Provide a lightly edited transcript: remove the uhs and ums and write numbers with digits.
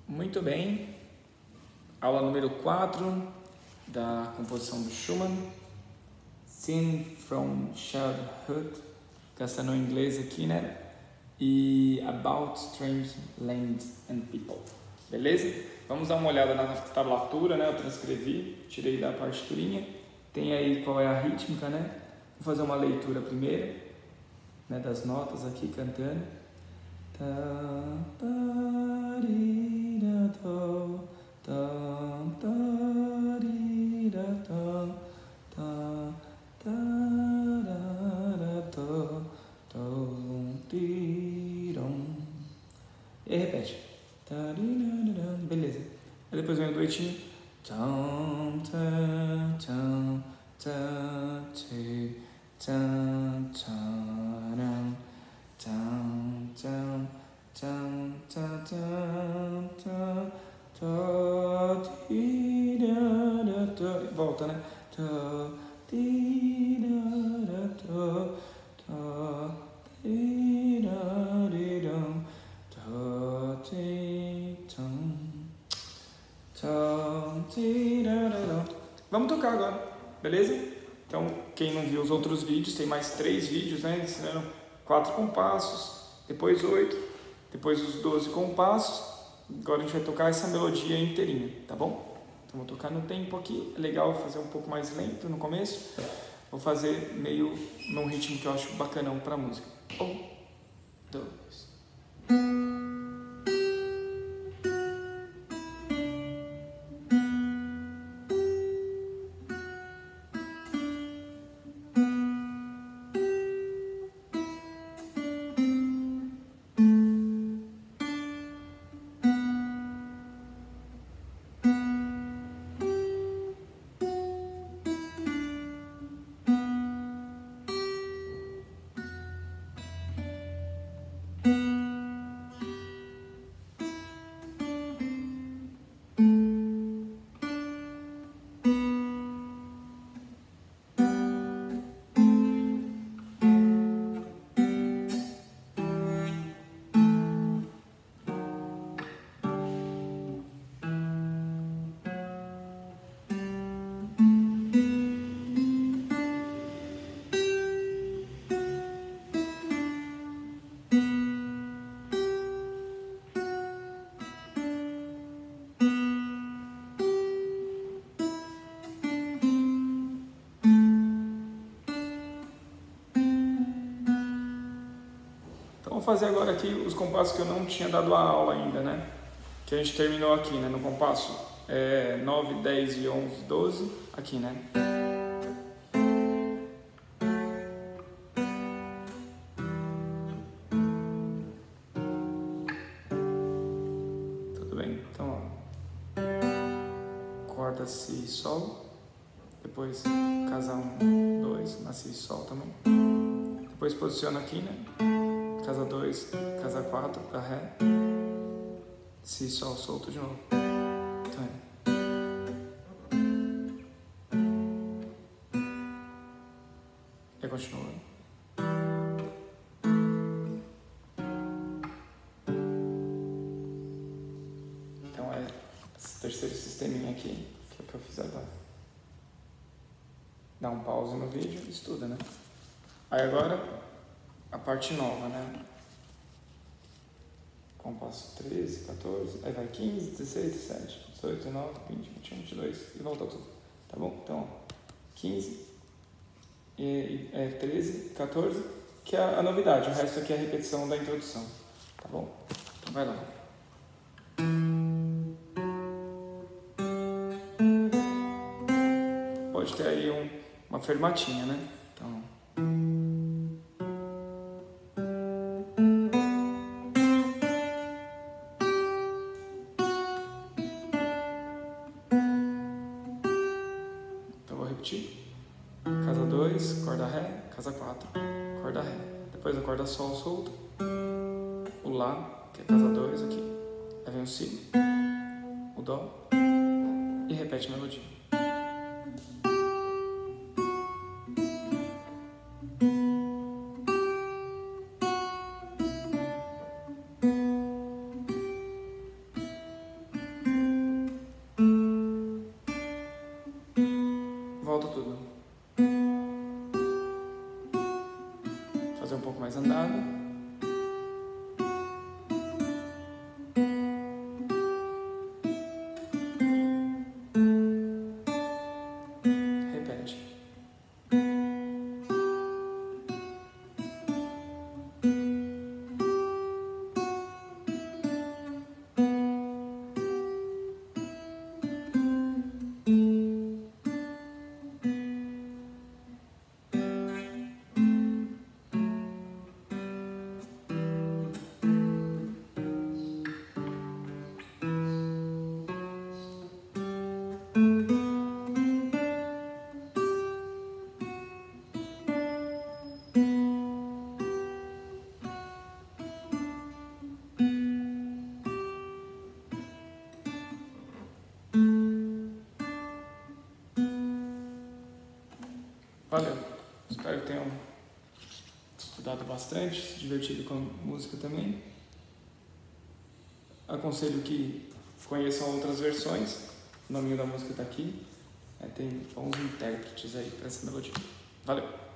Muito bem, aula número 4 da composição do Schumann, Scene from Childhood, gastando em inglês aqui, né? E About Strange Lands and People, beleza? Vamos dar uma olhada na tablatura, né? Eu transcrevi, tirei da partiturinha, tem aí qual é a rítmica, né? Vou fazer uma leitura primeiro, né? Das notas aqui cantando. E repete. Beleza. Aí depois vem o duetinho. Volta, né? Vamos tocar agora, beleza? Então, quem não viu os outros vídeos, tem mais 3 vídeos, né? Ensinando 4 compassos, depois 8, depois os 12 compassos. Agora a gente vai tocar essa melodia inteirinha, tá bom? Então vou tocar no tempo aqui, é legal fazer um pouco mais lento no começo. Vou fazer meio num ritmo que eu acho bacanão pra música. 1, 2. Vamos fazer agora aqui os compassos que eu não tinha dado a aula ainda, né? Que a gente terminou aqui, né? No compasso 9, 10 e 11, 12, aqui, né? Tudo bem? Então, ó. Corda, si, sol. Depois casa 1, 2, na si, sol também. Depois posiciona aqui, né? Casa 2, casa 4, dá ré, si, sol, solto de novo. Então E continua. Então esse terceiro sisteminha aqui, que é o que eu fiz agora. Dá um pause no vídeo e estuda, né? Aí agora a parte nova, né? Compasso 13, 14, aí vai 15, 16, 17, 18, 19, 20, 21, 22 e volta tudo, tá bom? Então, 15, 13, 14, que é a novidade, o resto aqui é a repetição da introdução, tá bom? Então vai lá. Pode ter aí uma fermatinha, né? Então... Casa 2, corda ré, casa 4, corda ré. Depois a corda sol solta, o lá, que é casa 2 aqui. Aí vem o si, o dó e repete a melodia. Valeu! Espero que tenham estudado bastante, se divertido com a música também. Aconselho que conheçam outras versões. O nome da música está aqui. Tem bons intérpretes aí para essa melodia. Valeu!